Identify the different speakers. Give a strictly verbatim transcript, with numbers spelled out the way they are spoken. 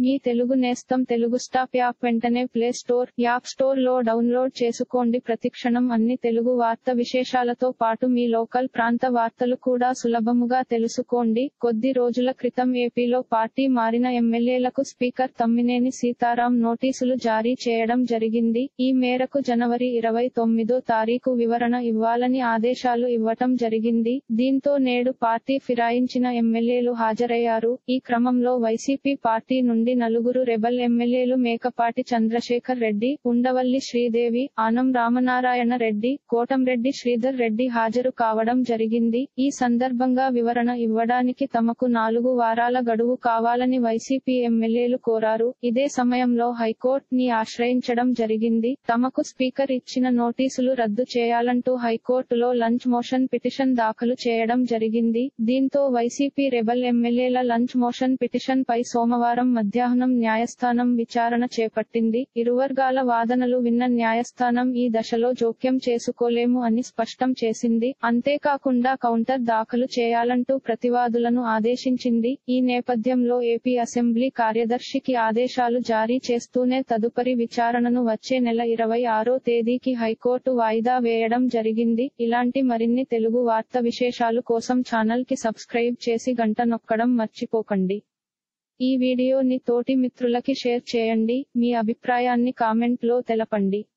Speaker 1: మీ తెలుగు నేస్తం Telugu stop app వెంటనే play store, app store లో డౌన్లోడ్ చేసుకోండి. ప్రతిక్షణం అన్ని తెలుగు వార్త విశేషాలతో పాటు మీ లోకల్ ప్రాంత వార్తలు కూడా సులభముగా తెలుసుకోండి. కొద్ది రోజుల క్రితం ఏపీలో పార్టీ మారిన ఎమ్మెల్యేలకు స్పీకర్ తమ్మినేని సీతారాం నోటీసులు జారీ చేయడం జరిగింది. ఈ మేరకు జనవరి ఇరవై తొమ్మిదో తారీఖు వివరణ ఇవ్వాలని ఆదేశాలు ఇవ్వటం జరిగింది. దీంతో నేడు పార్టీ ఫిరాయించిన ఎమ్మెల్యేలు హాజరయ్యారు. ఈ క్రమంలో వైసీపీ పార్టీ నుండి నలుగురు రెబల్ ఎమ్మెల్యేలు మేకపాటి చంద్రశేఖర్ రెడ్డి, ఉండవల్లి శ్రీదేవి, ఆనం రామనారాయణ రెడ్డి, కోటంరెడ్డి శ్రీధర్ రెడ్డి హాజరు కావడం జరిగింది. ఈ సందర్భంగా వివరణ ఇవ్వడానికి తమకు నాలుగు వారాల గడువు కావాలని వైసీపీ ఎమ్మెల్యేలు కోరారు. ఇదే సమయంలో హైకోర్టు ని ఆశ్రయించడం జరిగింది. తమకు స్పీకర్ ఇచ్చిన నోటీసులు రద్దు చేయాలంటూ హైకోర్టులో లంచ్ మోషన్ పిటిషన్ దాఖలు చేయడం జరిగింది. దీంతో వైసీపీ రెబల్ ఎమ్మెల్యేల లంచ్ మోషన్ పిటిషన్ పై సోమవారం మధ్యాహ్నం న్యాయస్థానం విచారణ చేపట్టింది. ఇరువర్గాల వాదనలు విన్న న్యాయస్థానం ఈ దశలో జోక్యం చేసుకోలేము అని స్పష్టం చేసింది. అంతేకాకుండా కౌంటర్ దాఖలు చేయాలంటూ ప్రతివాదులను ఆదేశించింది. ఈ నేపథ్యంలో ఏపీ అసెంబ్లీ కార్యదర్శికి ఆదేశాలు జారీ చేస్తూనే తదుపరి విచారణను వచ్చే నెల ఇరవై ఆరో తేదీకి హైకోర్టు వాయిదా వేయడం జరిగింది. ఇలాంటి మరిన్ని తెలుగు వార్త విశేషాలు కోసం ఛానల్ కి సబ్స్క్రైబ్ చేసి గంట నొక్కడం మర్చిపోకండి. ఈ వీడియోని తోటి మిత్రులకి షేర్ చేయండి. మీ అభిప్రాయాన్ని కామెంట్ లో తెలపండి.